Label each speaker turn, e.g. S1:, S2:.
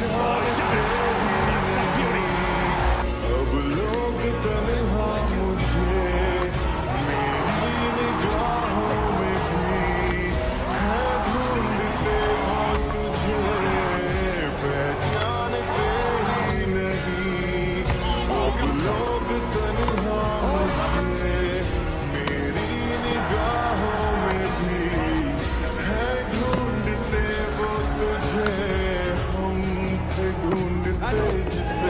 S1: Oh, he's done it. That's some beauty.
S2: अब लोग तन्हा मुझे मेरी निगाहों में भी है ढूंढते हो तुझे पहचानते ही नहीं। अब लोग तन्हा मुझे मेरी निगाहों में भी है ढूंढते वो तुझे हम थे ढूंढते जिसे